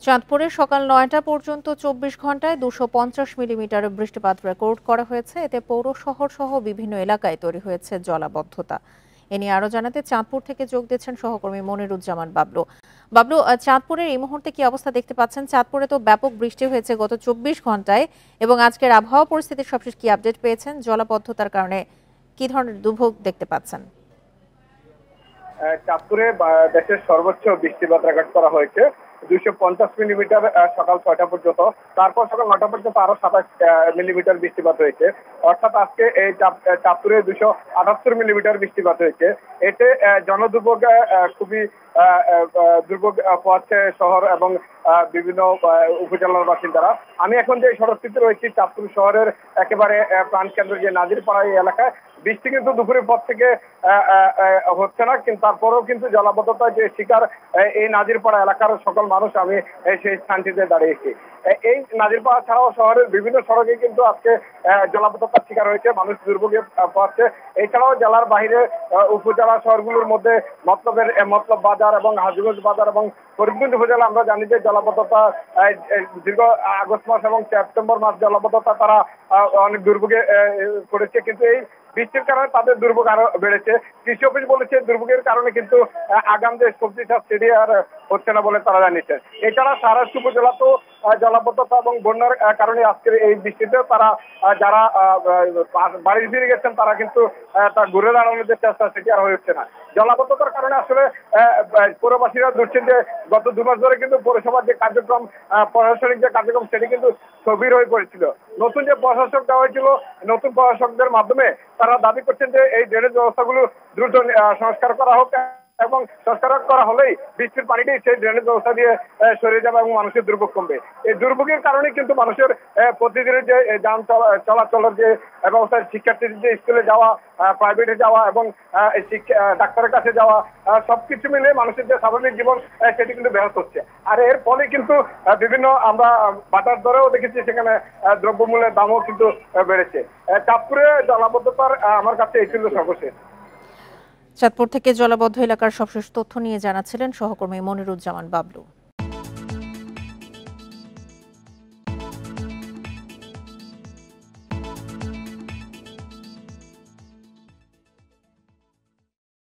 চাঁদপুরে সকাল ৯টা পর্যন্ত ২৪ ঘন্টায় ২৫০ মিলিমিটার বৃষ্টিপাত রেকর্ড করা হয়েছে। এতে পৌর শহর সহ বিভিন্ন এলাকায় তৈরি হয়েছে জলাবদ্ধতা। এ নিয়ে আরো জানাতে চাঁদপুর থেকে যোগ দিচ্ছেন সহকর্মী মনিরুজ্জামান বাবলু। বাবলু, চাঁদপুরের এই মুহূর্তে কি অবস্থা দেখতে পাচ্ছেন? চাঁদপুরে তো ব্যাপক বৃষ্টি হয়েছে গত ২৪ ঘন্টায়, এবং আজকের আবহাওয়া পরিস্থিতির সবশেষ কি আপডেট পেয়েছেন? জলাবদ্ধতার কারণে কি ধরনের দুর্ভোগ দেখতে পাচ্ছেন? চাঁদপুরে দেশের সর্বোচ্চ বৃষ্টিপাত রেকর্ড করা হয়েছে 250 মিলিমিটার সকাল 6টা পর্যন্ত। তারপর সকাল 9টা পর্যন্ত আরো 27 মিলিমিটার বৃষ্টিপাত হয়েছে। অর্থাৎ আজকে এই চাঁদপুরে 278 মিলিমিটার বৃষ্টিপাত হয়েছে। এতে জনদুর্ভোগ খুবই দুর্ভোগ পোহাচ্ছে শহর এবং বিভিন্ন উপজেলার বাসিন্দারা। আমি এখন যে সড়কটিতে রয়েছি চাঁদপুর শহরের একেবারে প্রাণকেন্দ্র যে নাজিরপাড়া এই এলাকায়, বৃষ্টি কিন্তু দুপুরের পর থেকে হচ্ছে না, কিন্তু তারপরেও কিন্তু জলাবদ্ধতার যে শিকার এই নাজিরপাড়া এলাকার সকল মানুষ। আমি সেই স্থানটিতে দাঁড়িয়েছি। এই নাজিরপাড়া ছাড়াও শহরের বিভিন্ন সড়কে কিন্তু আজকে জলাবদ্ধতার শিকার হয়েছে, মানুষ দুর্ভোগে পড়ছে। এছাড়াও জেলার বাইরে উপজেলা শহরগুলোর মধ্যে মতলব বাজার এবং হাজীগঞ্জ বাজার এবং ফরিদগঞ্জ উপজেলা আমরা জানি যে জলাবদ্ধতা দীর্ঘ আগস্ট মাস এবং সেপ্টেম্বর মাস জলাবদ্ধতা তারা অনেক দুর্ভোগে পড়েছে, কিন্তু এই বৃষ্টির কারণে তাদের দুর্ভোগ আরো বেড়েছে। কৃষি অফিস বলেছে দুর্ভোগের কারণে কিন্তু আগাম যে সবজি চাষ সেটি আর হচ্ছে না বলে তারা জানিয়েছে। এছাড়া সারাস্তি উপজেলাতেও জলাবদ্ধতা এবং বন্যার কারণে আজকের এই বৃষ্টিতে তারা যারা বাড়ি ফিরে গেছেন তারা কিন্তু ঘুরে দাঁড়ানোর যে চেষ্টা সেটি আর হচ্ছে না। জলাবদ্ধতার কারণে আসলে পৌরবাসীরা ধরছেন যে গত 2 মাস ধরে কিন্তু পৌরসভার যে কার্যক্রম, প্রশাসনিক যে কার্যক্রম সেটি কিন্তু স্থবির হয়ে পড়েছিল। নতুন যে প্রশাসক দেওয়া হয়েছিল, নতুন প্রশাসকদের মাধ্যমে তারা দাবি করছেন যে এই ড্রেনেজ ব্যবস্থাগুলো দ্রুত সংস্কার করা হোক, এবং সংস্কার করা হলেই বৃষ্টির পানিটি সেই ড্রেনেজ ব্যবস্থা দিয়ে সরে যাবে এবং মানুষের দুর্ভোগ কমবে। এই দুর্ভোগের কারণে কিন্তু মানুষের প্রতিদিনের যে যান চলাচলের যে ব্যবস্থা, শিক্ষার্থীদের যে স্কুলে যাওয়া, প্রাইভেটে যাওয়া এবং ডাক্তারের কাছে যাওয়া, সবকিছু মিলে মানুষের যে স্বাভাবিক জীবন সেটি কিন্তু ব্যাহত হচ্ছে। আর এর ফলে কিন্তু বিভিন্ন আমরা বাজার দরেও দেখেছি সেখানে দ্রব্যমূল্যের দামও কিন্তু বেড়েছে। চাঁদপুরে জলাবদ্ধতার আমার কাছে এই ছিল সর্বশেষ। চাঁদপুর থেকে জলাবদ্ধ এলাকার সবশেষ তথ্য নিয়ে জানাচ্ছিলেন সহকর্মী মনিরুজ্জামান বাবলু।